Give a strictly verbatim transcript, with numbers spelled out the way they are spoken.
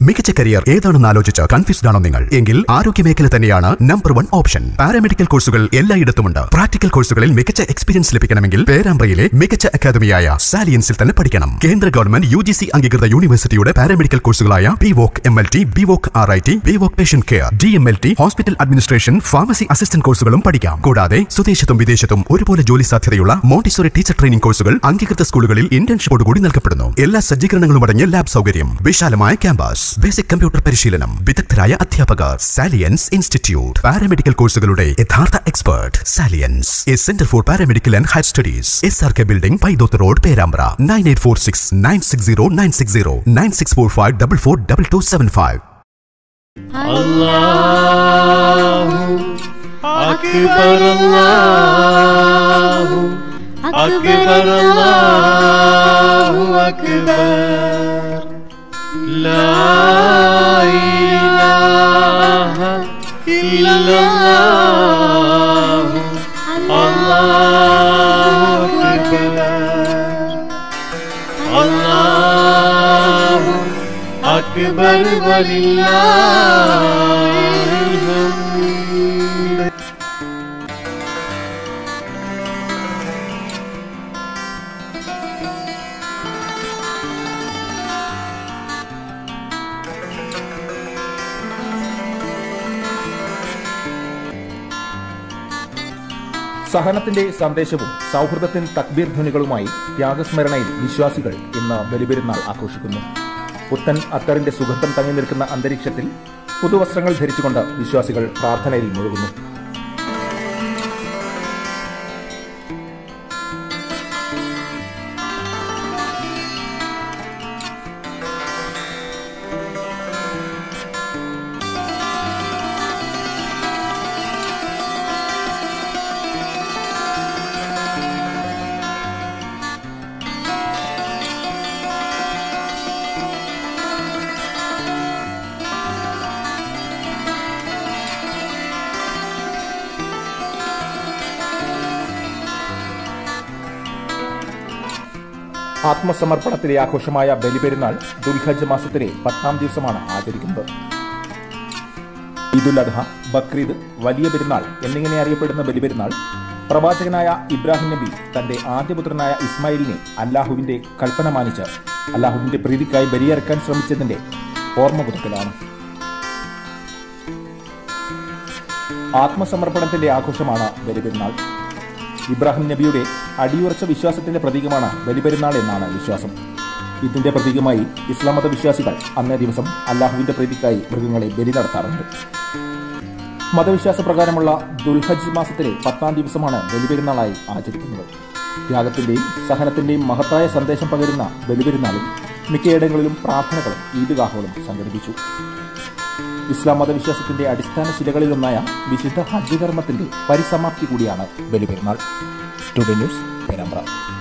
മികച്ച കരിയർ ഏതാണെന്ന് ആലോചിച്ച് കൺഫ്യൂസ്ഡ് ആണോ നിങ്ങൾ? എങ്കിൽ ആരോഗ്യ മേഖല തന്നെയാണ് നമ്പർ വൺ ഓപ്ഷൻ. പാരാമെഡിക്കൽ കോഴ്സുകൾ എല്ലായിടത്തുമുണ്ട്. പ്രാക്ടിക്കൽ കോഴ്സുകളിൽ മികച്ച എക്സ്പീരിയൻസ് ലഭിക്കണമെങ്കിൽ പേരാമ്പ്രയിലെ മികച്ച അക്കാദമിയായ സാലിയൻസിൽ തന്നെ പഠിക്കണം. കേന്ദ്ര ഗവൺമെന്റ് യു ജി സി അംഗീകൃത യൂണിവേഴ്സിറ്റിയുടെ പാരാമെഡിക്കൽ കോഴ്സുകളായ B voc M L T, B voc R I T, B voc patient care, D M L T, hospital administration, pharmacy assistant കോഴ്സുകളും പഠിക്കാം. കൂടാതെ സ്വദേശത്തും വിദേശത്തും ഒരുപോലെ ജോലി സാധ്യതയുള്ള മോണ്ടിസോറി ടീച്ചർ ട്രെയിനിംഗ് കോഴ്സുകൾ അംഗീകൃത സ്കൂളുകളിൽ ഇന്റേൺഷിപ്പോടുകൂടി നൽകപ്പെടുന്നു. എല്ലാ സജ്ജീകരണങ്ങളും അടങ്ങിയ ലാബ് സൗകര്യം, വിശാലമായ ക്യാമ്പസ്, ബേസിക് കമ്പ്യൂട്ടർ പരിശീലനം, വിദഗ്ധരായ അധ്യാപകർ. സാലിയൻസ് ഇൻസ്റ്റിറ്റ്യൂട്ട്, പാരാമെഡിക്കൽ കോഴ്സുകളുടെ യഥാർത്ഥ എക്സ്പേർട്ട്. സാലിയൻസ്, a centre for paramedical and higher studies, S R K building, Paithoth road, Perambra. Nine eight four six nine six zero nine six zero nine six four five double four double two seven five. അല്ലാഹു അക്ബർ, അല്ലാഹു അക്ബർ, അല്ലാഹു അക്ബർ. ലാ ഇലാഹ ഇല്ലല്ലാഹു അല്ലാഹു അക്ബർ, അല്ലാഹു അക്ബർ വലില്ലാഹിൽ ഹംദ്. സഹനത്തിന്റെ സന്ദേശവും സൗഹൃദത്തിന്റെ തക്ബീർ ധ്വനികളുമായി ത്യാഗസ്മരണയിൽ വിശ്വാസികൾ ഇന്ന് ബലിപെരുന്നാൾ ആഘോഷിക്കുന്നു. പുത്തൻ അത്തറിന്റെ സുഗന്ധം തങ്ങി നിൽക്കുന്ന അന്തരീക്ഷത്തിൽ പുതുവസ്ത്രങ്ങൾ ധരിച്ചുകൊണ്ട് വിശ്വാസികൾ പ്രാർത്ഥനയിൽ മുഴുകുന്നു. ആത്മസമർപ്പണത്തിലെ ആഘോഷമായ ബലിപെരുന്നാൾ ദുൽഹജ്ജ് മാസത്തിലെ പത്താം ദിവസമാണ് ആചരിക്കുന്നത്. ഈദുൽ അദ്ഹ, ബക്രീദ്, വലിയ പെരുന്നാൾ എന്നിങ്ങനെ അറിയപ്പെടുന്ന ബലിപെരുന്നാൾ പ്രവാചകനായ ഇബ്രാഹിം നബി തന്റെ ആദ്യപുത്രനായ ഇസ്മായിലിനെ അല്ലാഹുവിന്റെ കൽപ്പന മാനിച്ച് അല്ലാഹുവിന്റെ പ്രീതിക്കായി ബലിയറക്കാൻ ശ്രമിച്ചതിന്റെ ഓർമ്മ പുതുക്കലാണ്. ആത്മസമർപ്പണത്തിന്റെ ആഘോഷമാണ് ബലിപെരുന്നാൾ. ഇബ്രാഹിം നബിയുടെ അടിയുറച്ച വിശ്വാസത്തിന്റെ പ്രതീകമാണ് ബലിപെരുന്നാൾ എന്നാണ് വിശ്വാസം. ഇതിന്റെ പ്രതീകമായി ഇസ്ലാം മത വിശ്വാസികൾ അന്നേ ദിവസം അല്ലാഹുവിന്റെ പ്രീതിക്കായി മൃഗങ്ങളെ ബലി നടത്താറുണ്ട്. മതവിശ്വാസ പ്രകാരമുള്ള ദുൽഹജ്ജ് മാസത്തിലെ പത്താം ദിവസമാണ് ബലിപെരുന്നാളായി ആചരിക്കുന്നത്. ത്യാഗത്തിന്റെയും സഹനത്തിന്റെയും മഹത്തായ സന്ദേശം പകരുന്ന ബലിപെരുന്നാളിൽ മിക്കയിടങ്ങളിലും പ്രാർത്ഥനകളും ഈദ്ഗാഹുകളും സംഘടിപ്പിച്ചു. ഇസ്ലാം മതവിശ്വാസത്തിന്റെ അടിസ്ഥാന ശിലകളിലൊന്നായ വിശുദ്ധ ഹജ്ജ് കർമ്മത്തിന്റെ പരിസമാപ്തി കൂടിയാണ് ബലിപെരുന്നാൾ. Today news, Perambra.